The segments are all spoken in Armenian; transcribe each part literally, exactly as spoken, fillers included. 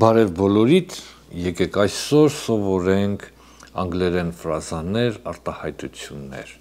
Բարև բոլորիդ, եկեք այսօր սովորենք անգլերեն ֆրազաներ, արտահայտություններ։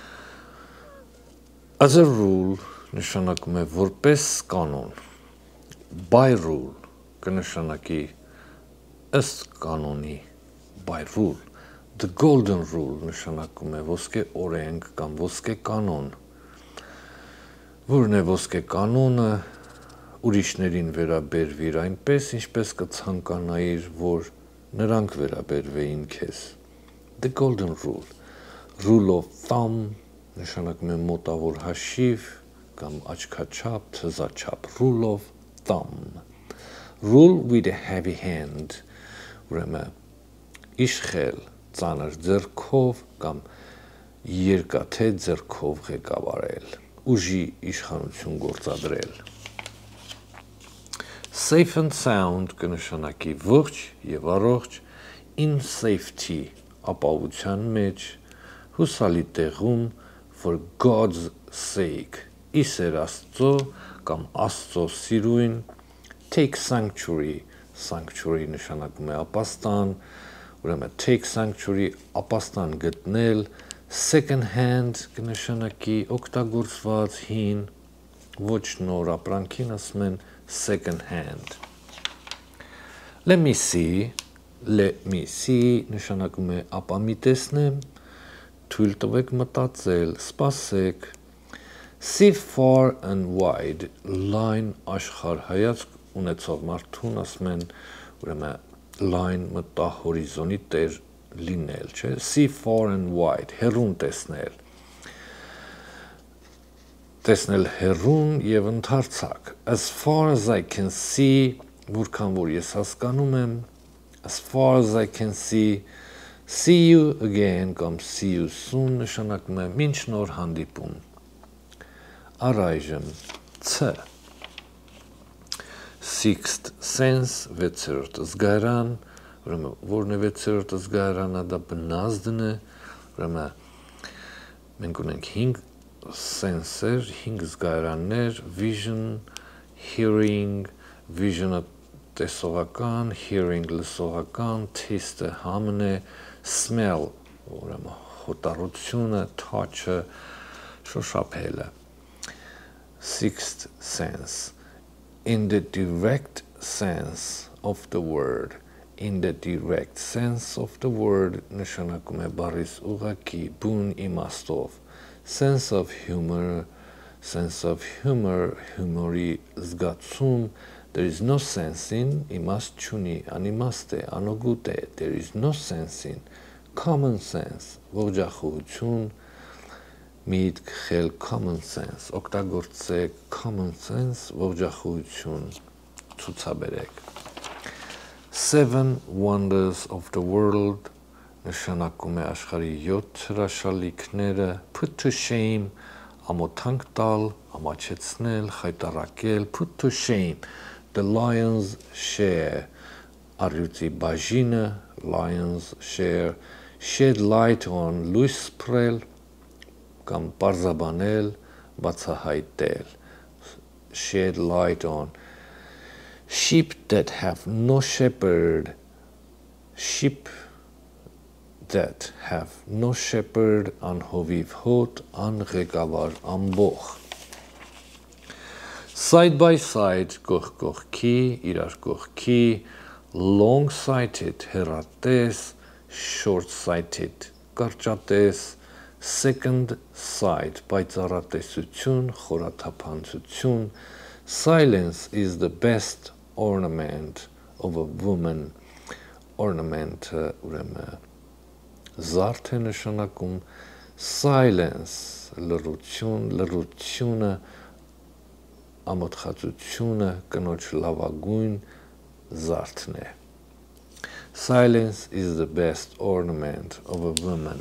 As a rule նշանակում է որպես կանոն, by rule կնշանակի ըստ կանոնի, by rule, the golden rule նշանակում է ոսկե օրենք կամ ոսկե կանոն, որն է ոսկե կանոնը, ուրիշներին վերաբերվիր այնպես, ինչպես կցանկանայիր, որ նրանք վերաբերվեին քեզ։ The golden rule, rule of thumb, նշանակում է մոտավոր հաշիվ կամ աչքաչափ, թզաչափ, rule of thumb, rule with a heavy hand, ուրեմն իշխել ծանր ձեռքով կամ երկաթե ձեռքով ղեկավարել, ուժի իշխանություն գործադրել։ Safe and sound կնշանակի ողջ եւ առողջ, in safety ապահովության մեջ, հուսալի տեղում, for God's sake, իսեր Աստծո կամ Աստծո սիրույն, take sanctuary, sanctuary նշանակում է ապաստան, ուրեմն take sanctuary ապաստան գտնել, second hand կնշանակի օգտագործված հին, ոչ նոր ապրանքին ասում են second hand. Let me see, let me see նշանակում է ապա մի տեսնեմ, թույլ տվեք մտածել, սպասեք, see far and wide, լայն աշխարհ հայացք ունեցող մարդուն ասում են, ուրեմն լայն մտահորիզոնի տեր լինել, չէ, see far and wide, հեռուն տեսնել, տեսնել հեռուն եւ ընդարձակ, as far as I can see, որքան որ ես հասկանում եմ, as far as I can see, see you again կամ see you soon նշանակում է մինչ նոր հանդիպում, առայժմ, ց, sixth sense, վեցերորդ զգայարան, ուրեմն որն է վեցերորդ զգայարանը, դա բնազդն է, ուրեմն մենք ունենք հինգ sense-եր, հինգ զգայարաններ, vision, hearing, vision-ը տեսողական, hearing լսողական, taste-ը համն է, smell, ուրեմն հոտառությունը, touch-ը, շոշափելը, sixth sense, in the direct sense of the word, in the direct sense of the word նշանակում է բառից ուղղակի, բուն իմաստով, sense of humor, sense of humor, humor-ի զգացում, there is no sense in, իմաստ չունի, անիմաստ է, անօգուտ է, there is no sense in, common sense, ողջախոհություն, միտք, խել, common sense, օգտագործեք common sense, ողջախոհություն, ցուցաբերեք։ Seven wonders of the world նշանակում է աշխարհի յոթ հրաշալիքները, put to shame, ամոթանք տալ, ամաչեցնել, խայտառակել, put to shame, the lion's share, առյուծի բաժինը, lion's share, shed light on, լույս սփռել, կամ պարզաբանել, բացահայտել, shed light on, sheep that have no shepherd, sheep that have no shepherd, անհովիվ հոտ, անղեկավար ամբոխ. Side by side, կողք կողքի, իրար կողքի, long-sighted, հեռատես, short-sighted, կարճատես, second sight, պայծառատեսություն, խորաթափանցություն, silence is the best ornament of a woman, ornament, ուրեմն զարդ է նշանակում, silence, լռություն, լռությունը, ամոթխածությունը, կնոջ լավագույն զարդն է։ Silence is the best ornament of a woman.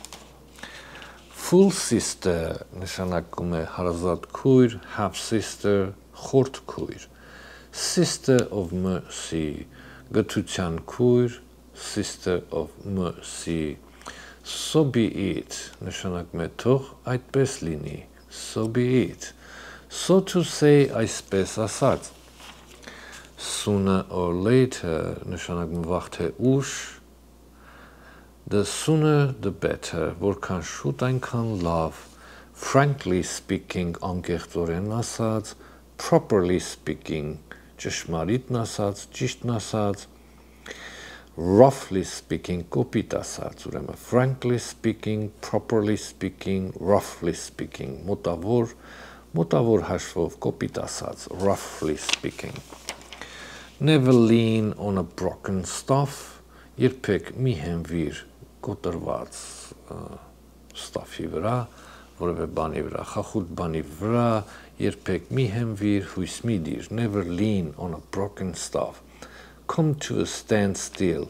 Full sister նշանակում է հարազատ քույր, half sister, խորթ քույր, sister of mercy, գթության քույր, sister of mercy, so be it, նշանակում է թող այդպես լինի, so be it, so to say այսպես ասած, Sooner or later նշանակում վաղ թե ուշ, the sooner the better, որքան շուտ այնքան լավ, frankly speaking, անկեղծորեն ասած, properly speaking, ճշմարիտն ասած, ճիշտն ասած, roughly speaking, կոպիտ ասած, ուրեմն frankly speaking, properly speaking, roughly speaking, մոտավոր, մոտավոր հաշվով կոպիտ ասած, roughly speaking. Never lean on a broken stuff, երբեք մի հենվիր կոտրված stuff-ի վրա, որևէ բանի վրա, խախուտ բանի վրա, երբեք մի հենվիր, հույս մի դիր, never lean on a broken stuff. Come to a standstill.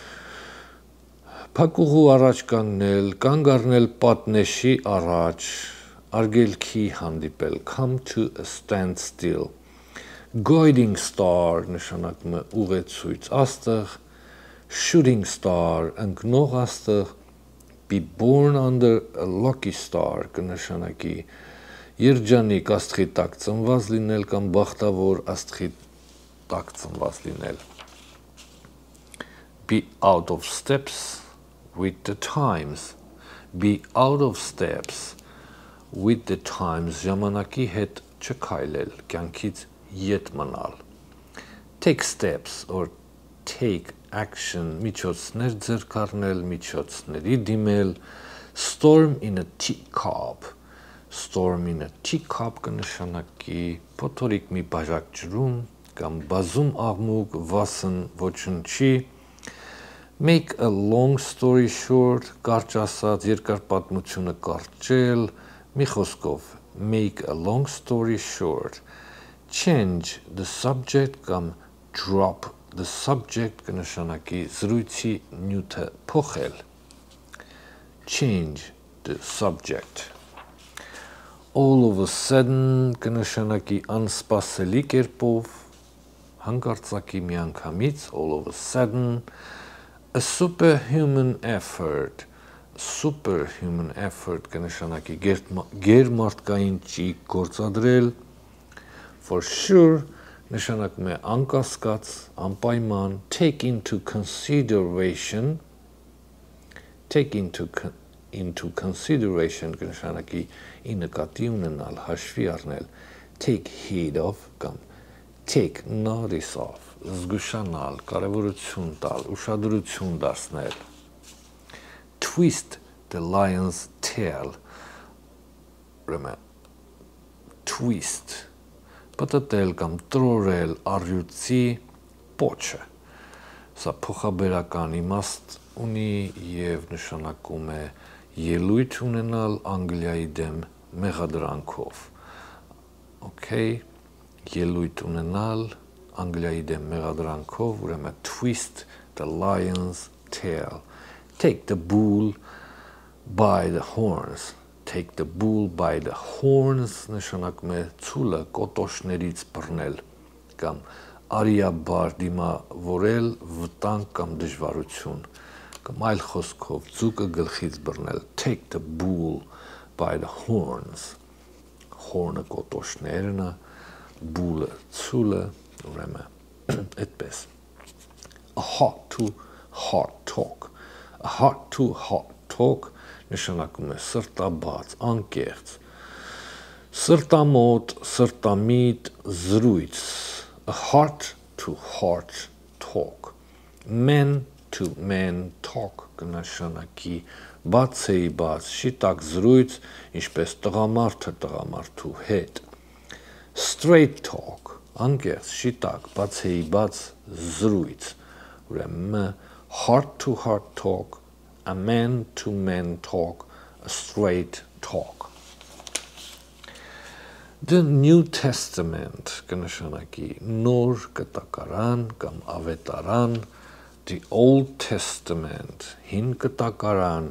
Փակուղու առաջ կանգնել, կանգ առնել պատնեշի առաջ, արգելքի հանդիպել, come to a standstill. Guiding star նշանակում է ուղեցույց աստղ, shooting star ընկնող աստղ, be born under a lucky star կնշանակի երջանիկ աստղի տակ ծնված լինել կամ բախտավոր աստղի տակ ծնված լինել. Be out of steps with the times. Be out of steps with the times ժամանակի հետ չքայլել, կյանքից յետ մնալ. Take steps or take action, միջոցներ ձեռք առնել, միջոցների դիմել, storm in a teacup. Storm in a teacup կնշանակի փոթորիկ մի բաժակ ջրում կամ բազում աղմուկ վասն ոչնչի. Make a long story short, կարճ ասած, երկար պատմությունը կարճել, մի խոսքով, make a long story short. Change the subject կամ drop the subject կնշանակի զրույցի նյութը փոխել. Change the subject. All of a sudden կնշանակի անսպասելի կերպով, հանկարծակի միանգամից, all of a sudden, a superhuman effort. Superhuman effort կնշանակի գերմարտկային ճիգ գործադրել. For sure, նշանակում է անկասկած, անպայման, take into consideration, take into, into consideration կնշանակի ի նկատի ունենալ, հաշվի առնել, take heed of կամ take notice of, զգուշանալ, կարևորություն տալ, ուշադրություն դարձնել. Twist the lion's tail, twist, պատտել կամ տրորել առյուծի պոչը. Սա փոխաբերական իմաստ ունի և նշանակում է ելույթ ունենալ Անգլիայի դեմ մեղադրանքով. Okay, ելույթ ունենալ Անգլիայի դեմ մեղադրանքով, ուրեմն twist the lion's tail. Take the bull by the horns. Take the bull by the horns նշանակում է ցուլը կոտոշներից բռնել կամ արիաբար դիմավորել վտանգ կամ դժվարություն կամ այլ խոսքով ձուկը գլխից բռնել. Take the bull by the horns. Horn-ը կոտոշներն է, bull-ը ցուլը, ուրեմն այդպես. A heart to heart talk. A heart to heart talk նշանակում է սրտաբաց, անկեղծ, սրտամոտ, սրտամիտ, զրույց, a heart to heart talk, man to man talk կնշանակի բացեի բաց, շիտակ զրույց, ինչպես տղամարդը տղամարդու հետ, straight talk, անկեղծ, շիտակ, բացեի բաց զրույց, ուրեմն heart to heart talk, a man-to-man talk, a straight talk. The New Testament կնշանակի նոր կտակարան կամ ավետարան, the Old Testament, հին կտակարան,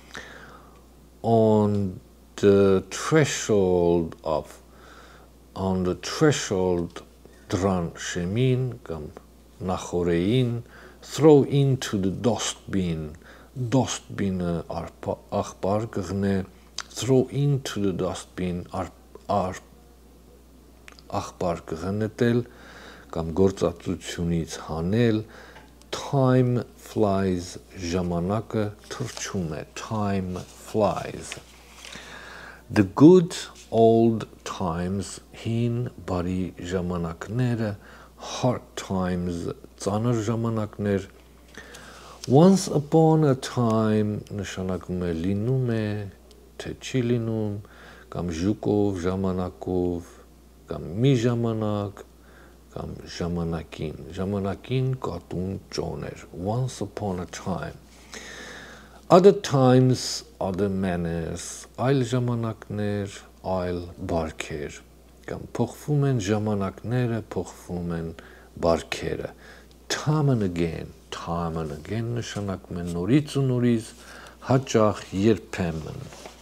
on the threshold of, on the threshold դրան շեմին կամ նախորեին, throw into the dustbin, dustbin-ը աղբար կղնե, throw into the dustbin աղբար կղնետել կամ գործածությունից հանել, time flies, ժամանակը թռչում է, time flies. The good old times, հին բարի ժամանակները, hard times, ծանր ժամանակներ. Once upon a time նշանակում է լինում է, թե չի լինում, կամ ժուկով, ժամանակով, կամ մի ժամանակ, կամ ժամանակին, ժամանակին կատուն ճոն էր, once upon a time. Other times, other manners, այլ ժամանակներ, այլ բարքեր, կամ փոխվում են ժամանակները, փոխվում են բարքերը. Time and again, time and again նշանակում է նորից ու նորից, հաճախ երբեմն.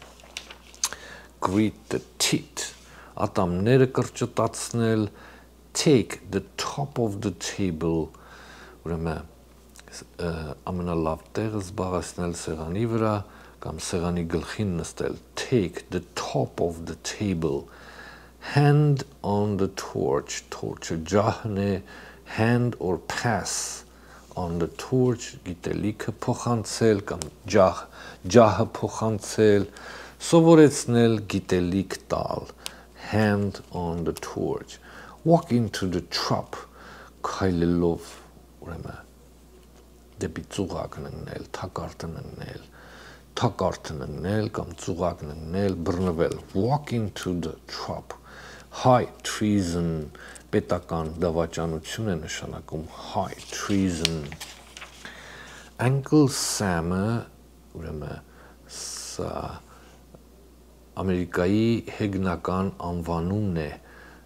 Greet the tit, ատամները կրճտացնել, take the top of the table, ուրեմն ամենալավ տեղը զբաղեցնել սեղանի վրա կամ սեղանի գլխին նստել, take the top of the table, hand on the torch, torch-ը ջահն է, hand or pass on the torch, գիտելիքը փոխանցել կամ ջահ, ջահը փոխանցել, սովորեցնել գիտելիք տալ, hand on the torch. Walk into the trap, քայլելով, ուրեմն դեպի ծուղակն ընկնել, թակարդն ընկնել, թակարդն ընկնել կամ ծուղակն ընկնել, բռնվել. Walk into the trap. High treason, պետական դավաճանություն է նշանակում, high treason. Uncle Sam-ը, ուրեմն սա Ամերիկայի հեգնական անվանումն է,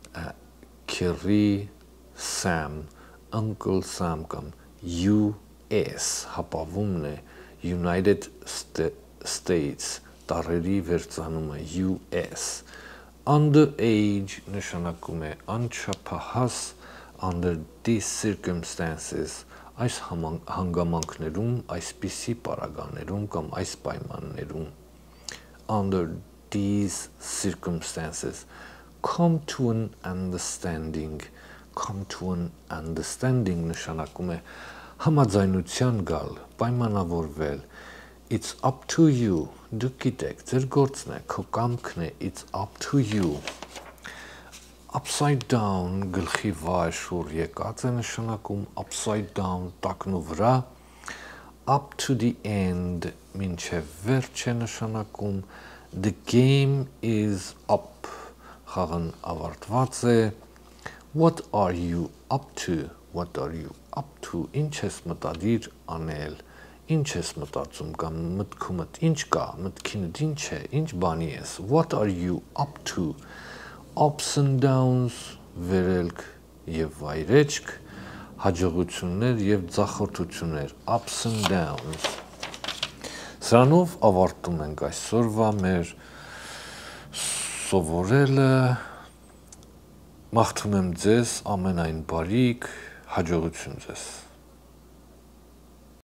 Քերի Sam, Uncle Sam կամ U S հապավումն է, United States, տարերի վերծանումը U S. Underage նշանակում է անչափահաս, under these circumstances, այս հանգամանքներում, այսպիսի պարագաներում կամ այս պայմաններում. Under these circumstances, come to an understanding, come to an understanding նշանակում է համաձայնության գալ, պայմանավորվել. It's up to you, դուք գիտեք, ձեր գործն է, քո կամքն է, it's up to you. Upside down, գլխի վայր շուռ եկած է նշանակում, upside down, տակնու վրա, up to the end, մինչև վերջ է նշանակում, the game is up, խաղն ավարտված է, what are you up to, what are you up to, ինչ ես մտադիր անել, ինչ ես մտածում կամ մտքումդ ինչ կա, մտքինդ ինչ է, ինչ բանի ես, what are you up to, ups and downs, վերելք և վայրեջք, հաջողություններ և ձախորդություններ, ups and downs. Սրանով ավարտում ենք այսօրվա մեր սովորելը, մաղթում եմ ձեզ ամենայն բարիք, հաջողություն ձեզ։